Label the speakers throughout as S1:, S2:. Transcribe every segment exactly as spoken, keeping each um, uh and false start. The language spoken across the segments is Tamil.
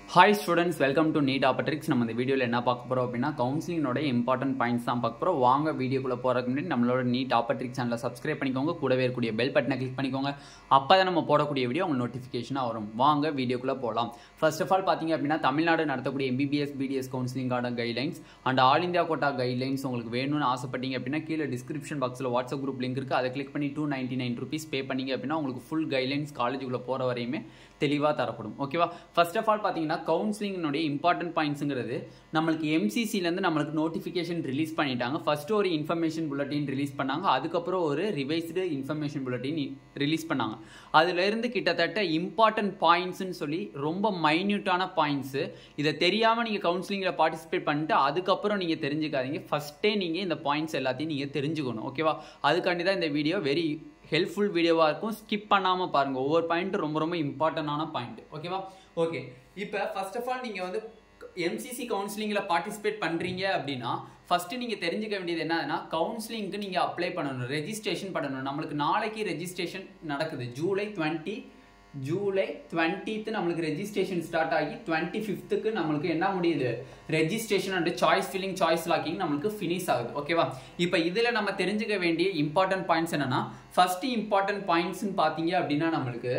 S1: Hi students, welcome to Neet Tricks. நம்ம இந்த வீடியோல என்ன பார்க்க போறோம் அப்படினா கவுன்சிலிங்கோட இம்பார்ட்டன்ட் பாயிண்ட்ஸ் தான் பார்க்க போறோம். வாங்க வீடியோக்குள்ள போறதுக்கு முன்னாடி நம்மளோட Neet Tricks சேனலை சப்ஸ்கிரைப் பண்ணிக்கோங்க. கூடவே இருக்கக்கூடிய பெல் பட்டனை கிளிக் பண்ணிக்கோங்க. அப்பதான் நம்ம போடக்கூடிய வீடியோ உங்களுக்கு நோட்டிஃபிகேஷனா வரும். வாங்க வீடியோக்குள்ள போலாம். First of all பாத்தீங்க அப்படினா தமிழ்நாடு நடத்தக்கூடிய M B B S B D S கவுன்சிலிங்கோட guidelines and all India quota guidelines உங்களுக்கு வேணும்னு ஆசைப்பட்டீங்க அப்படினா கீழ டிஸ்கிரிப்ஷன் பாக்ஸ்ல வாட்ஸ்அப் குரூப் லிங்க் இருக்கு. அதை கிளிக் பண்ணி two ninety-nine rupees பே பண்ணீங்க அப்படினா உங்களுக்கு full கைட்லைன்ஸ் காலேஜுக்குள்ள போற வரையுமே தெளிவா தரப்படும். ஓகேவா? First of all பாத்தீங்கன்னா கவுன்சிலிங்கோட இம்பார்ட்டன்ட் பாயிண்ட்ஸ்ங்கிறது நமக்கு M C C ல இருந்து நமக்கு நோட்டிஃபிகேஷன் ரிலீஸ் பண்ணிட்டாங்க. ஃபர்ஸ்ட் ஒரு இன்ஃபர்மேஷன் புல்லட்டின் ரிலீஸ் பண்ணாங்க. அதுக்கப்புறம் ஒரு ரிவைஸ்டு இன்ஃபர்மேஷன் புல்லட்டின் ரிலீஸ் பண்ணாங்க. அதுல இருந்து கிட்டத்தட்ட இம்பார்ட்டன்ட் பாயிண்ட்ஸ்னு சொல்லி ரொம்ப மைன்யூட்டான பாயிண்ட்ஸ். இதை தெரியாம நீங்க கவுன்சிலிங்ல பார்ட்டிசிபேட் பண்ணிட்டு அதுக்கப்புறம் நீங்க தெரிஞ்சுக்காதீங்க. ஃபர்ஸ்டே நீங்க இந்த பாயிண்ட்ஸ் எல்லாத்தையும் நீங்க தெரிஞ்சுக்கணும். ஓகேவா? அதுக்காண்டி தான் இந்த வீடியோ வெரி ஹெல்ப்ஃபுல் வீடியோவா இருக்கும். ஸ்கிப் பண்ணாம பாருங்க. ஒவ்வொரு பாயிண்ட் ரொம்ப ரொம்ப இம்பார்ட்டன்டான பாயிண்ட். ஓகேவா? ஓகே, இப்போ ஃபர்ஸ்ட் ஆஃப் ஆல் நீங்க வந்து M C C கவுன்சிலிங்ல பார்ட்டிசிபேட் பண்றீங்க அப்படின்னா ஃபர்ஸ்ட் நீங்க தெரிஞ்சுக்க வேண்டியது என்னன்னா கவுன்சிலிங்க்கு நீங்க அப்ளை பண்ணணும், ரெஜிஸ்ட்ரேஷன் பண்ணணும். நம்மளுக்கு நாளைக்கு ரெஜிஸ்ட்ரேஷன் நடக்குது. ஜூலை டுவெண்ட்டி ஜூலை டுவெண்ட்டித் நம்மளுக்கு ரெஜிஸ்ட்ரேஷன் ஸ்டார்ட் ஆகி டுவெண்ட்டி ஃபிஃப்த்துக்கு நம்மளுக்கு என்ன முடியுது, registration and choice filling choice locking நம்மளுக்கு ஃபினிஷ் ஆகுது. ஓகேவா? இப்போ இதுல நம்ம தெரிஞ்சுக்க வேண்டிய இம்பார்ட்டன்ட் பாயிண்ட்ஸ் என்னன்னா ஃபர்ஸ்ட் இம்பார்ட்டன்ட் பாயிண்ட்ஸ் பாத்தீங்க அப்படின்னா நம்மளுக்கு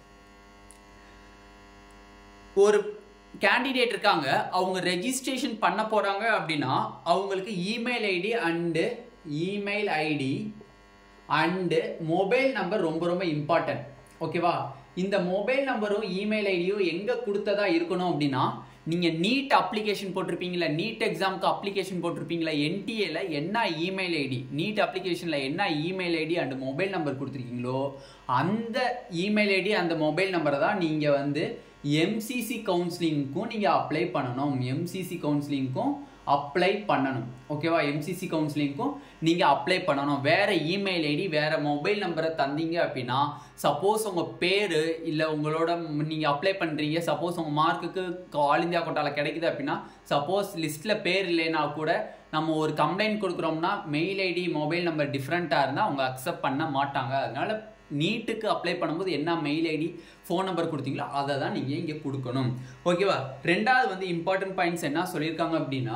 S1: ஒரு கேண்டிடேட் இருக்காங்க, அவங்க ரெஜிஸ்ட்ரேஷன் பண்ண போறாங்க அப்படின்னா அவங்களுக்கு email ID and email ID and mobile number ரொம்ப ரொம்ப இம்பார்ட்டன்ட். ஓகேவா? இந்த மொபைல் நம்பரும் இமெயில் ஐடியும் எங்க கொடுத்ததா இருக்கணும் அப்படின்னா நீங்க நீட் அப்ளிகேஷன் போட்டிருப்பீங்களா, நீட் எக்ஸாமுக்கு அப்ளிகேஷன் போட்டிருப்பீங்களா, N T A ல என்ன இமெயில் ஐடி, நீட் அப்ளிகேஷன்ல என்ன email ID and mobile number கொடுத்துருக்கீங்களோ அந்த இமெயில் ஐடி அந்த மொபைல் நம்பரை தான் நீங்க வந்து M C C கவுன்சிலிங்க்கும் நீங்க அப்ளை பண்ணணும். M C C கவுன்சிலிங்க்கும் அப்ளை பண்ணணும். ஓகேவா? M C C கவுன்சிலிங்க்கும் நீங்க அப்ளை பண்ணணும். வேற இமெயில் ஐடி வேற மொபைல் நம்பரை தந்தீங்க அப்படின்னா சப்போஸ் உங்க பேரு இல்ல உங்களோட நீங்க அப்ளை பண்றீங்க, சப்போஸ் உங்க மார்க்குக்கு ஆல் இந்தியா கோட்டால கிடைக்குது அப்படின்னா சப்போஸ் லிஸ்ட்ல பேர் இல்லைன்னா கூட நம்ம ஒரு கம்ப்ளைண்ட் கொடுக்குறோம்னா மெயில் ஐடி மொபைல் நம்பர் டிஃப்ரெண்டா இருந்தா அவங்க அக்செப்ட் பண்ண மாட்டாங்க. அதனால நீட்டுக்கு அப்ளை பண்ணும்போது என்ன மெயில் ஐடி ஃபோன் நம்பர் கொடுத்தீங்களோ அதை தான் நீங்கள் இங்கே கொடுக்கணும். ஓகேவா? ரெண்டாவது வந்து இம்பார்ட்டன்ட் பாயிண்ட்ஸ் என்ன சொல்லியிருக்காங்க அப்படின்னா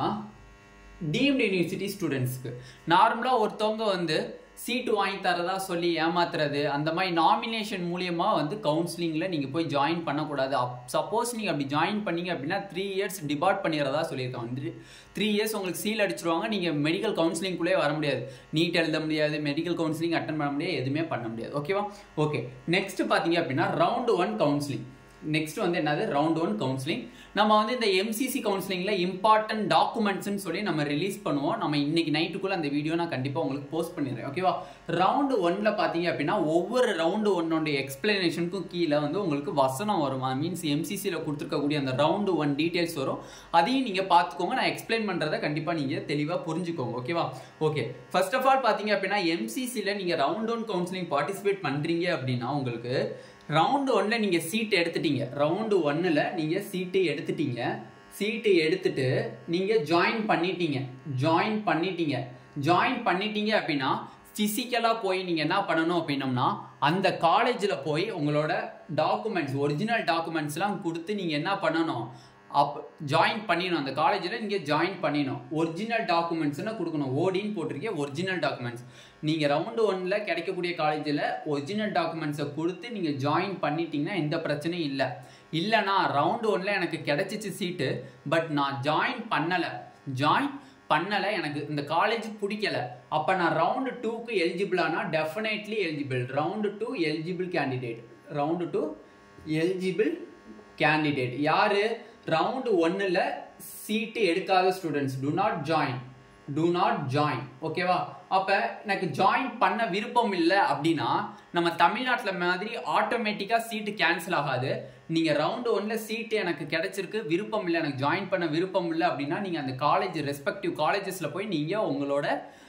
S1: டீம்டு யூனிவர்சிட்டி ஸ்டூடெண்ட்ஸ்க்கு நார்மலாக ஒருத்தவங்க வந்து சீட்டு வாங்கி தரதா சொல்லி ஏமாத்துறது அந்த மாதிரி நாமினேஷன் மூலியமா வந்து கவுன்சிலிங்ல நீங்க போய் ஜாயின் பண்ணக்கூடாது. சப்போஸ் நீங்க அப்படி ஜாயின் பண்ணீங்க அப்படின்னா த்ரீ இயர்ஸ் டிபார்ட் பண்ணிடுறதா சொல்லியிருக்காங்க. த்ரீ இயர்ஸ் உங்களுக்கு சீல் அடிச்சிருவாங்க. நீங்க மெடிக்கல் கவுன்சிலிங்குள்ளே வர முடியாது, நீட் எழுத முடியாது, மெடிக்கல் கவுன்சிலிங் அட்டன் பண்ண முடியாது, எதுவுமே பண்ண முடியாது. ஓகேவா? ஓகே, நெக்ஸ்ட் பாத்தீங்க அப்படின்னா ரவுண்ட் ஒன் கவுன்சிலிங். நெக்ஸ்ட் வந்து என்னது, ரவுண்ட் ஒன் கவுன்சிலிங். நம்ம வந்து இந்த M C C கவுன்சிலிங்ல இம்பார்ட்டன்ட் டாக்குமெண்ட்ஸ்னு சொல்லி நம்ம ரிலீஸ் பண்ணுவோம். நம்ம இன்னைக்கு நைட்டுக்குள்ள அந்த வீடியோ நான் கண்டிப்பா உங்களுக்கு போஸ்ட் பண்ணிடுறேன். ஓகேவா? ரவுண்ட் ஒன்ல பாத்தீங்க அப்படின்னா ஒவ்வொரு ரவுண்டு ஒன்னோட எக்ஸ்பிளனேஷனுக்கும் கீழே வந்து உங்களுக்கு வசனம் வரும். மீன்ஸ் M C C ல கொடுத்துருக்கக்கூடிய அந்த ரவுண்டு ஒன் டீடைல்ஸ் வரும். அதையும் நீங்க பாத்துக்கோங்க. நான் எக்ஸ்பிளைன் பண்றதை கண்டிப்பா நீங்க தெளிவா புரிஞ்சுக்கோங்க. ஓகேவா? ஓகே, ஃபர்ஸ்ட் ஆஃப் ஆல் பாத்தீங்க அப்படின்னா M C C ல நீங்க ரவுண்ட் ஒன் கவுன்சிலிங் பார்ட்டிசிபேட் பண்றீங்க அப்படின்னா உங்களுக்கு ரவுண்டு ஒன்ல நீங்க சீட் எடுத்துட்டீங்க. ரவுண்டு ஒன்னுல நீங்க சீட்டு எடுத்துட்டீங்க. சீட்டு எடுத்துட்டு நீங்க ஜாயின் பண்ணிட்டீங்க. ஜாயின் பண்ணிட்டீங்க ஜாயின் பண்ணிட்டீங்க அப்படின்னா பிசிக்கலா போய் நீங்க என்ன பண்ணணும் அப்படின்னம்னா அந்த காலேஜ்ல போய் உங்களோட டாக்குமெண்ட்ஸ் ஒரிஜினல் டாக்குமெண்ட்ஸ் எல்லாம் கொடுத்து நீங்க என்ன பண்ணணும், அப் ஜாயின் பண்ணிடணும். அந்த காலேஜில் நீங்கள் ஜாயின் பண்ணிடணும். ஒரிஜினல் டாக்குமெண்ட்ஸ்னு கொடுக்கணும். ஓடின்னு போட்டிருக்கீங்க, ஒரிஜினல் டாக்குமெண்ட்ஸ். நீங்கள் ரவுண்டு ஒன்னில் கிடைக்கக்கூடிய காலேஜில் ஒரிஜினல் டாக்குமெண்ட்ஸை கொடுத்து நீங்கள் ஜாயின் பண்ணிட்டீங்கன்னா எந்த பிரச்சனையும் இல்லை. இல்லைனா ரவுண்டு ஒன்னில் எனக்கு கிடைச்சிச்சு சீட்டு, பட் நான் ஜாயின் பண்ணலை ஜாயின் பண்ணலை எனக்கு இந்த காலேஜ் பிடிக்கல, அப்போ நான் ரவுண்டு டூக்கு எலிஜிபிளானா definitely eligible. Round two eligible candidate. Round two eligible candidate யாரு? ரவுண்டு ஒன்னுல சீட்டு எடுக்காத students. Do not join do not join ஓகேவா? அப்ப எனக்கு ஜாயின் பண்ண விருப்பம் இல்லை அப்படின்னா நம்ம தமிழ்நாட்டில் மாதிரி ஆட்டோமேட்டிக்கா சீட்டு கேன்சல் ஆகாது. நீங்க ரவுண்டு ஒன்ல சீட்டு எனக்கு கிடைச்சிருக்கு, விருப்பம் இல்லை, எனக்கு ஜாயின் பண்ண விருப்பம் இல்லை அப்படின்னா நீங்க அந்த காலேஜ் ரெஸ்பெக்டிவ் காலேஜஸ்ல போய் நீங்க உங்களோட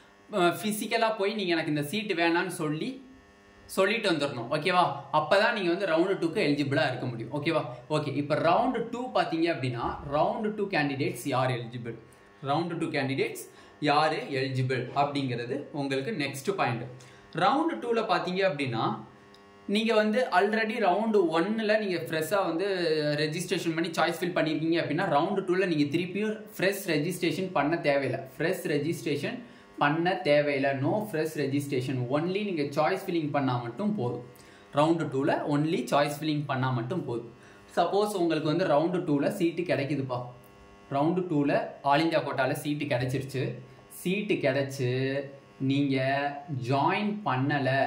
S1: பிசிக்கலா போய் நீங்க எனக்கு இந்த சீட்டு வேணான்னு சொல்லி சொல்லிட்டு வந்துடணும். ஓகேவா? அப்பதான் நீங்க வந்து ரவுண்டு டூக்கு எலிஜிபிளா இருக்க முடியும். ஓகேவா? ஓகே, இப்போ ரவுண்டு டூ பாத்தீங்க அப்படின்னா ரவுண்டு டூ கேண்டிடேட்ஸ் யார் எலிஜிபிள், ரவுண்டு டூ கேண்டிடேட்ஸ் யாரு எலிஜிபிள் அப்படிங்கிறது உங்களுக்கு நெக்ஸ்ட் பாயிண்ட். ரவுண்டு டூல பாத்தீங்க அப்படின்னா நீங்கள் வந்து ஆல்ரெடி ரவுண்டு ஒன்னில் நீங்கள் ஃப்ரெஷ்ஷாக வந்து ரெஜிஸ்ட்ரேஷன் பண்ணி சாய்ஸ் ஃபில் பண்ணியிருக்கீங்க அப்படின்னா ரவுண்டு டூவில் நீங்கள் திருப்பியும் ஃப்ரெஷ் ரெஜிஸ்ட்ரேஷன் பண்ண தேவையில்லை. ஃப்ரெஷ் ரெஜிஸ்ட்ரேஷன் பண்ண தேவையில்லை. No fresh registration. ஒன்லி நீங்கள் சாய்ஸ் ஃபில்லிங் பண்ணால் மட்டும் போதும். ரவுண்டு டூவில் ஒன்லி சாய்ஸ் ஃபில்லிங் பண்ணால் மட்டும் போதும். சப்போஸ் உங்களுக்கு வந்து ரவுண்டு டூவில் சீட்டு கிடைக்குதுப்பா, ரவுண்டு டூவில் ஆல் இந்தியா கோட்டாவில் சீட்டு கிடைச்சிருச்சு. சீட்டு கிடைச்சி நீங்கள் ஜாயின் பண்ணலை,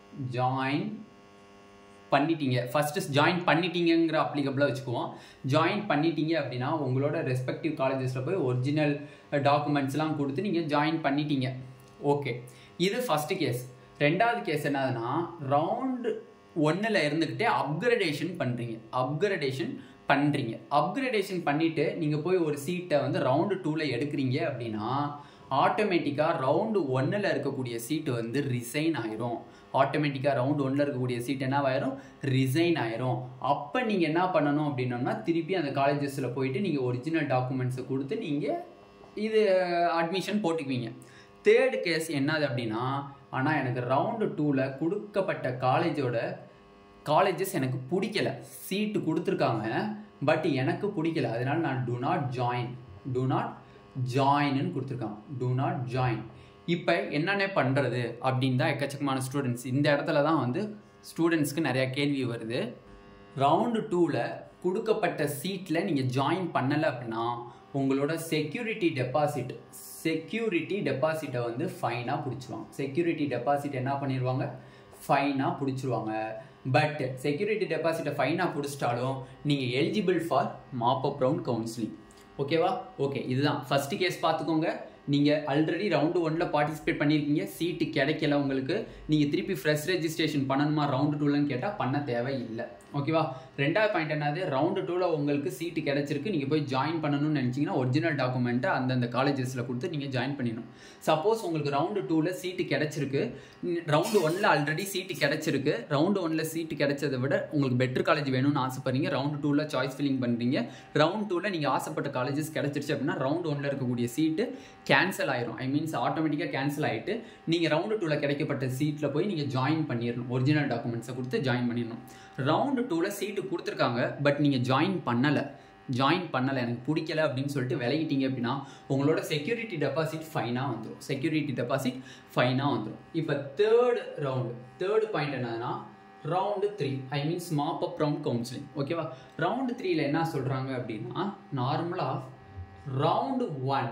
S1: ஜாயின் பண்ணிட்டீங்க, ஃபஸ்ட்டு ஜாயின் பண்ணிட்டீங்கிற அப்ளிகபிளாக வச்சுக்குவோம். ஜாயின் பண்ணிட்டீங்க அப்படின்னா உங்களோட ரெஸ்பெக்டிவ் காலேஜஸில் போய் ஒரிஜினல் டாக்குமெண்ட்ஸ்லாம் கொடுத்து நீங்கள் ஜாயின் பண்ணிட்டீங்க. ஓகே, இது ஃபஸ்ட்டு கேஸ். ரெண்டாவது கேஸ் என்னதுன்னா ரவுண்டு ஒன்னில் இருந்துக்கிட்டே அப்கிரேடேஷன் பண்ணுறீங்க. அப்கிரேடேஷன் பண்ணுறீங்க அப்கிரேடேஷன் பண்ணிவிட்டு நீங்கள் போய் ஒரு சீட்டை வந்து ரவுண்டு டூவில் எடுக்கிறீங்க அப்படின்னா ஆட்டோமேட்டிக்காக ரவுண்டு ஒன்னில் இருக்கக்கூடிய சீட்டு வந்து ரிசைன் ஆயிரும். ஆட்டோமேட்டிக்காக ரவுண்டு ஒன்னில் இருக்கக்கூடிய சீட் என்னவாயிரும், ரிசைன் ஆயிரும். அப்போ நீங்கள் என்ன பண்ணணும் அப்படின்னோம்னா திருப்பி அந்த காலேஜஸில் போயிட்டு நீங்கள் ஒரிஜினல் டாக்குமெண்ட்ஸை கொடுத்து நீங்கள் இது அட்மிஷன் போட்டுக்குவீங்க. தேர்டு கேஸ் என்னது அப்படின்னா, ஆனால் எனக்கு ரவுண்டு டூவில் கொடுக்கப்பட்ட காலேஜோட காலேஜஸ் எனக்கு பிடிக்கல, சீட்டு கொடுத்துருக்காங்க பட் எனக்கு பிடிக்கல, அதனால நான் do not join do not ஜாயின்னு கொடுத்துருக்காங்க. Do not join. இப்போ என்னென்ன பண்ணுறது அப்படின்னு தான் எக்கச்சக்கமான ஸ்டூடெண்ட்ஸ் இந்த இடத்துல தான் வந்து ஸ்டூடெண்ட்ஸ்க்கு நிறையா கேள்வி வருது. ரவுண்டு டூவில் கொடுக்கப்பட்ட சீட்டில் நீங்கள் ஜாயின் பண்ணலை அப்படின்னா உங்களோட செக்யூரிட்டி டெபாசிட் செக்யூரிட்டி டெபாசிட்டை வந்து ஃபைனாக பிடிச்சிருவாங்க. செக்யூரிட்டி டெபாசிட் என்ன பண்ணிடுவாங்க, ஃபைனாக பிடிச்சிருவாங்க. பட் செக்யூரிட்டி டெபாசிட்டை ஃபைனாக பிடிச்சிட்டாலும் நீங்கள் eligible for mop up round counselling. ஓகேவா? ஓகே, இதுதான் ஃபஸ்ட்டு கேஸ். பார்த்துக்கோங்க, நீங்கள் ஆல்ரெடி ரவுண்டு ஒன்னில் பார்ட்டிசிபேட் பண்ணியிருக்கீங்க, சீட்டு கிடைக்கல உங்களுக்கு, நீங்கள் திருப்பி ஃப்ரெஷ் ரெஜிஸ்ட்ரேஷன் பண்ணணுமா ரவுண்டு டூலன்னு கேட்டால் பண்ண தேவை இல்லை. ஓகேவா? ரெண்டாவது பாயிண்ட் என்னது, ரவுண்டு டூவில் உங்களுக்கு சீட்டு கிடைச்சிருக்கு, நீங்கள் போய் ஜாயின் பண்ணணும்னு நினச்சிங்கன்னா ஒரிஜினல் டாக்குமெண்ட்டை அந்தந்த காலேஜஸில் கொடுத்து நீங்கள் ஜாயின் பண்ணிடணும். சப்போஸ் உங்களுக்கு ரவுண்டு டூவில் சீட்டு கிடைச்சிருக்கு, ரவுண்டு ஒன்னில் ஆல்ரெடி சீட்டு கிடைச்சிருக்கு, ரவுண்டு ஒன்னில் சீட்டு கிடைச்சதை விட உங்களுக்கு பெட்டர் காலேஜ் வேணும்னு ஆசைப்படுறீங்க, ரவுண்டு டூவில் சாய்ஸ் ஃபில்லிங் பண்ணுறீங்க, ரவுண்ட் டூவில் நீங்கள் ஆசைப்பட்ட காலேஜஸ் கிடைச்சிருச்சு அப்படின்னா ரவுண்டு ஒன்னில் இருக்கக்கூடிய சீட்டு கேன்சல் ஆயிரும். ஐ மீன்ஸ் ஆட்டோமேட்டிக்காக கேன்சல் ஆகிட்டு நீங்கள் ரவுண்டு டூவில் கிடைக்கப்பட்ட சீட்டில் போய் நீங்கள் ஜாயின் பண்ணிடணும், ஒரிஜினல் டாக்குமெண்ட்ஸை கொடுத்து ஜாயின் பண்ணிடணும். ரவுண்டு டூவில் சீட்டு கொடுத்துருக்காங்க பட் நீங்கள் ஜாயின் பண்ணலை ஜாயின் பண்ணலை எனக்கு பிடிக்கல அப்படின்னு சொல்லிட்டு விலகிட்டீங்க அப்படின்னா உங்களோட செக்யூரிட்டி டெபாசிட் ஃபைனாக வந்துடும். செக்யூரிட்டி டெபாசிட் ஃபைனாக வந்துடும். இப்போ தேர்டு ரவுண்டு தேர்டு பாயிண்ட் என்னதுன்னா round three I means mop up round counselling. ஓகேவா? ரவுண்டு த்ரீல என்ன சொல்கிறாங்க அப்படின்னா நார்மலாக round one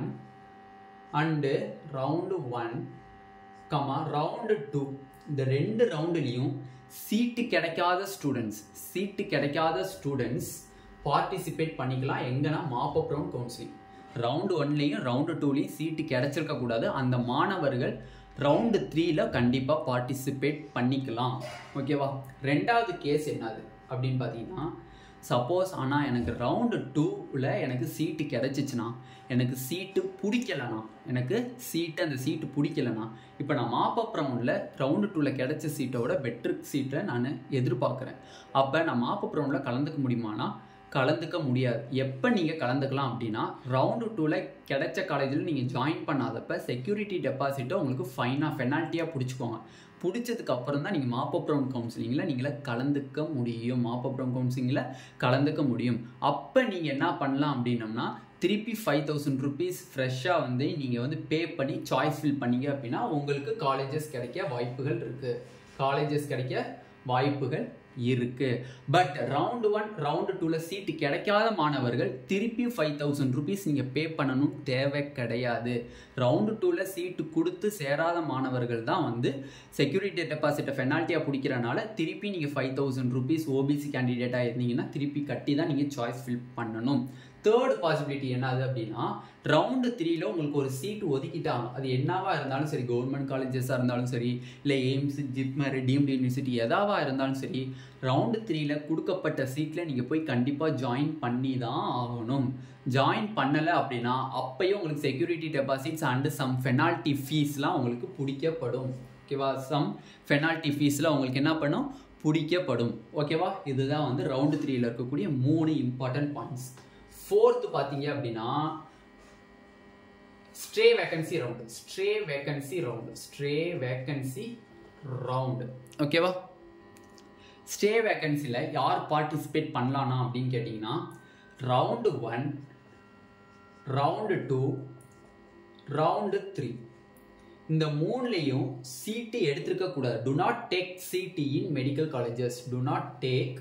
S1: and round one comma round two இந்த ரெண்டு ரவுண்டுலேயும் சீட்டு கிடைக்காத ஸ்டூடெண்ட்ஸ் சீட்டு கிடைக்காத ஸ்டூடெண்ட்ஸ் பார்ட்டிசிபேட் பண்ணிக்கலாம். எங்கன்னா mop up round counselling. Round ஒன்லேயும் ரவுண்டு டூலேயும் சீட்டு கிடைச்சிருக்கக்கூடாது, அந்த மாணவர்கள் ரவுண்டு த்ரீல கண்டிப்பாக பார்ட்டிசிபேட் பண்ணிக்கலாம். ஓகேவா? ரெண்டாவது கேஸ் என்னது அப்படின்னு பார்த்தீங்கன்னா சப்போஸ் ஆனால் எனக்கு ரவுண்டு டூவில் எனக்கு சீட்டு கிடைச்சிச்சுன்னா எனக்கு சீட்டு பிடிக்கலண்ணா எனக்கு சீட்டு அந்த சீட்டு பிடிக்கலண்ணா இப்போ நான் மாப் அப் ரவுண்டில் ரவுண்டு டூவில் கிடைச்ச சீட்டோட பெட்ரு சீட்டை நான் எதிர்பார்க்குறேன். அப்போ நான் மாப் அப் ரவுண்டில் கலந்துக்க முடியுமானா கலந்துக்க முடியாது. எப்போ நீங்கள் கலந்துக்கலாம் அப்படின்னா ரவுண்டு டூவில் கிடைச்ச காலேஜில் நீங்கள் ஜாயின் பண்ணாதப்ப செக்யூரிட்டி டெபாசிட்டை உங்களுக்கு ஃபைனாக பெனால்ட்டியாக பிடிச்சிக்கோங்க. பிடிச்சதுக்கு அப்புறம் தான் நீங்கள் மாப் அப் ரவுண்ட் கவுன்சிலிங்கில் நீங்களே கலந்துக்க முடியும். மாப் அப் ரவுண்ட் கவுன்சிலிங்கில் கலந்துக்க முடியும். அப்போ நீங்கள் என்ன பண்ணலாம் அப்படின்னம்னா திருப்பி ஃபைவ் தௌசண்ட் ருபீஸ் ஃப்ரெஷ்ஷாக வந்து நீங்கள் வந்து பே பண்ணி சாய்ஸ் ஃபில் பண்ணீங்க அப்படின்னா உங்களுக்கு காலேஜஸ் கிடைக்க வாய்ப்புகள் இருக்குது. காலேஜஸ் கிடைக்க வாய்ப்புகள் இருக்கு. பட் ரவுண்டு ஒன் ரவுண்டு டூவில் சீட்டு கிடைக்காத மாணவர்கள் திருப்பி ஃபைவ் தௌசண்ட் ருபீஸ் நீங்கள் பே பண்ணணும் தேவை கிடையாது. ரவுண்டு டூவில் சீட்டு கொடுத்து சேராத மாணவர்கள் தான் வந்து செக்யூரிட்டி டெபாசிட்டை பெனால்ட்டியாக பிடிக்கிறனால திருப்பி நீங்கள் ஃபைவ் தௌசண்ட் ருபீஸ் ஓபிசி கேண்டிடேட்டாக இருந்தீங்கன்னா திருப்பி கட்டி தான் நீங்கள் சாய்ஸ் ஃபில் பண்ணணும். தேர்டு பாசிபிலிட்டி என்னது அப்படின்னா ரவுண்டு த்ரீல உங்களுக்கு ஒரு சீட்டு ஒதுக்கிட்டாங்க, அது என்னவா இருந்தாலும் சரி, கவர்மெண்ட் காலேஜஸாக இருந்தாலும் சரி, இல்லை எய்ம்ஸ் ஜிப்மர் டீம்டு யூனிவர்சிட்டி எதாவா இருந்தாலும் சரி, ரவுண்டு த்ரீல கொடுக்கப்பட்ட சீட்டில் நீங்கள் போய் கண்டிப்பாக ஜாயின் பண்ணி தான் ஆகணும். ஜாயின் பண்ணலை அப்படின்னா அப்பயும் உங்களுக்கு security deposits and some penalty ஃபீஸ்லாம் உங்களுக்கு பிடிக்கப்படும். ஓகேவா? சம் பெனால்ட்டி ஃபீஸில் உங்களுக்கு என்ன பண்ணும், பிடிக்கப்படும். ஓகேவா? இதுதான் வந்து ரவுண்டு த்ரீல இருக்கக்கூடிய மூணு இம்பார்ட்டன்ட் பாயிண்ட்ஸ். ஃபோர்த்து பார்த்தீங்க அப்படின்னா stray vacancy round stray vacancy round stray vacancy round ஓகேவா? ஸ்டே வேக்கன்சியில் யார் பார்ட்டிசிபேட் பண்ணலான்னா அப்படின்னு கேட்டிங்கன்னா round one, round two, round three இந்த மூணுலேயும் சீட்டு எடுத்திருக்க கூடாது. Do not take seat in medical colleges. Do not take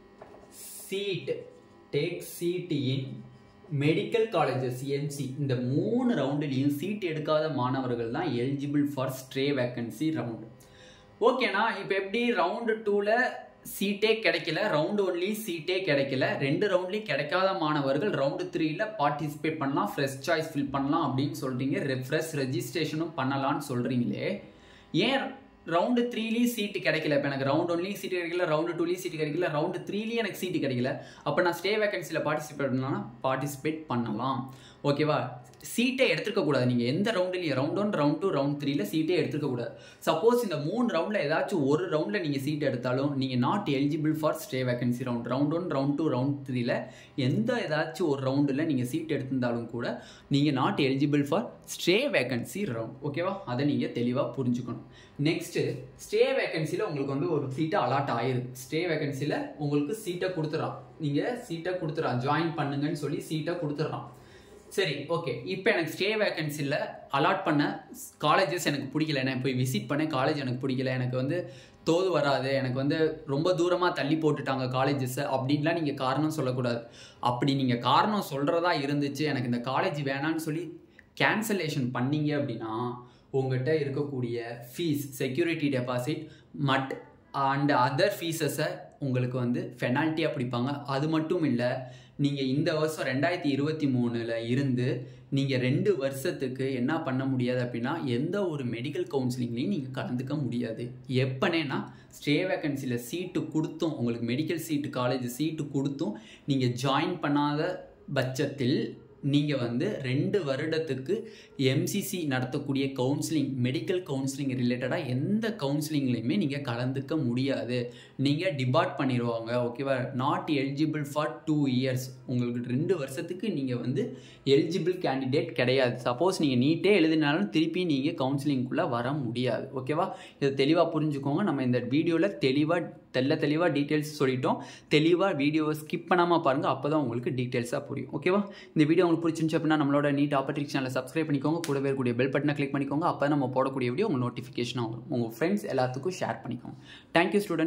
S1: seat take seat in medical colleges MC. இந்த மூணு ரவுண்டுலேயும் சீட் எடுக்காத மாணவர்கள் தான் eligible for stay vacancy round. ஓகேண்ணா, இப்போ எப்படி ரவுண்டு டூவில் சீட்டே கிடைக்கல, ரவுண்டு ஒன்லேயும் சீட்டே கிடைக்கல, ரெண்டு ரவுண்ட்லேயும் கிடைக்காத மாணவர்கள் ரவுண்டு த்ரீல பார்ட்டிசிபேட் பண்ணலாம், ஃப்ரெஷ் சாய்ஸ் ஃபில் பண்ணலாம் அப்படின்னு சொல்கிறீங்க, ஃப்ரெஷ் ரெஜிஸ்ட்ரேஷனும் பண்ணலான்னு சொல்கிறீங்களே, ஏன் ரவுண்டு த்ரீலேயும் சீட்டு கிடைக்கல? இப்போ எனக்கு ரவுண்ட் ஒன்லேயும் சீட்டு கிடைக்கல, ரவுண்டு டூலேயும் சீட்டு கிடைக்கல, ரவுண்டு த்ரீலேயும் எனக்கு சீட்டு கிடைக்கல, அப்போ நான் ஸ்டே வேக்கன்சியில் பார்ட்டிசிபேட் பண்ணலாம்னா பார்ட்டிசிபேட் பண்ணலாம். ஓகேவா? சீட்டே எடுத்துக்க கூடாது. நீங்கள் எந்த ரவுண்ட்லையும் round one, round two, round த்ரீல சீட்டே எடுத்துக்க கூடாது. சப்போஸ் இந்த மூணு ரவுண்டில் ஏதாச்சும் ஒரு ரவுண்டில் நீங்கள் சீட் எடுத்தாலும் நீங்கள் not eligible for stay vacancy round. Round one, round two, round த்ரீல எந்த ஏதாச்சும் ஒரு ரவுண்டில் நீங்கள் சீட் எடுத்திருந்தாலும் கூட நீங்கள் not eligible for stay vacancy round. ஓகேவா? அதை நீங்கள் தெளிவாக புரிஞ்சுக்கணும். நெக்ஸ்ட்டு, ஸ்டே வேக்கன்சியில் உங்களுக்கு வந்து ஒரு சீட்டை அலாட் ஆயிருக்கு. ஸ்டே வேக்கன்சியில் உங்களுக்கு சீட்டை கொடுத்துட்றான். நீங்கள் சீட்டை கொடுத்துட்றான், ஜாயின் பண்ணுங்கன்னு சொல்லி சீட்டை கொடுத்துட்றான். சரி, ஓகே. இப்போ எனக்கு ஸ்டே வேக்கன்சியில் அலாட் பண்ண காலேஜஸ் எனக்கு பிடிக்கல, நான் போய் விசிட் பண்ண காலேஜ் எனக்கு பிடிக்கல, எனக்கு வந்து தோது வராது, எனக்கு வந்து ரொம்ப தூரமாக தள்ளி போட்டுட்டாங்க காலேஜஸை அப்படின்லாம் நீங்கள் காரணம் சொல்லக்கூடாது. அப்படி நீங்கள் காரணம் சொல்கிறதா இருந்துச்சு, எனக்கு இந்த காலேஜ் வேணான்னு சொல்லி கேன்சலேஷன் பண்ணீங்க அப்படின்னா உங்கள்கிட்ட இருக்கக்கூடிய fees, security deposit mud and other ஃபீஸஸை உங்களுக்கு வந்து பெனால்ட்டியாக பிடிப்பாங்க. அது மட்டும் இல்லை, நீங்கள் இந்த வருஷம் ரெண்டாயிரத்தி இருபத்தி மூணில் இருந்து நீங்கள் ரெண்டு வருஷத்துக்கு என்ன பண்ண முடியாது அப்படின்னா எந்த ஒரு மெடிக்கல் கவுன்சிலிங்லேயும் நீங்கள் கலந்துக்க முடியாது. எப்பனேன்னா ஸ்டே வேக்கன்சியில் சீட்டு கொடுத்தும், உங்களுக்கு மெடிக்கல் சீட்டு காலேஜ் சீட்டு கொடுத்தும் நீங்கள் ஜாயின் பண்ணாத பட்சத்தில் நீங்கள் வந்து ரெண்டு வருடத்துக்கு எம்சிசி நடத்தக்கூடிய கவுன்சிலிங், மெடிக்கல் கவுன்சிலிங் ரிலேட்டடாக எந்த கவுன்சிலிங்லேயுமே நீங்கள் கலந்துக்க முடியாது. நீங்கள் டிபார்ட் பண்ணிடுவாங்க. ஓகேவா? Not eligible for two years. உங்களுக்கு ரெண்டு வருஷத்துக்கு நீங்கள் வந்து எலிஜிபிள் கேண்டிடேட் கிடையாது. சப்போஸ் நீங்கள் நீட்டே எழுதினாலும் திருப்பி நீங்கள் கவுன்சிலிங்குள்ளே வர முடியாது. ஓகேவா? இதை தெளிவாக புரிஞ்சுக்கோங்க. நம்ம இந்த வீடியோவில் தெளிவாக தெல்ல தெளிவாக டீட்டெயில்ஸ் சொல்லிட்டோம். தெளிவாக வீடியோவை ஸ்கிப் பண்ணாமல் பாருங்கள், அப்போ தான் உங்களுக்கு டீட்டெயில்ஸாக புரியும். ஓகேவா? இந்த வீடியோ உங்களுக்கு பிடிச்சிருந்துச்சு அப்படின்னா நம்மளோட நீட் ஆப்பர்ச்சுனிட்டி சேனலை சப்ஸ்கிரைப் பண்ணிக்கோங்க, கூடவே இருக்கக்கூடிய பெல் பட்டனை கிளிக் பண்ணிக்கோங்க. அப்போ நம்ம போடக்கூடிய வீடியோ உங்கள் நோட்டிஃபிகேஷனாக வரும். உங்கள் ஃப்ரெண்ட்ஸ் எல்லாத்துக்கும் ஷேர் பண்ணிக்கோங்க. Thank you student.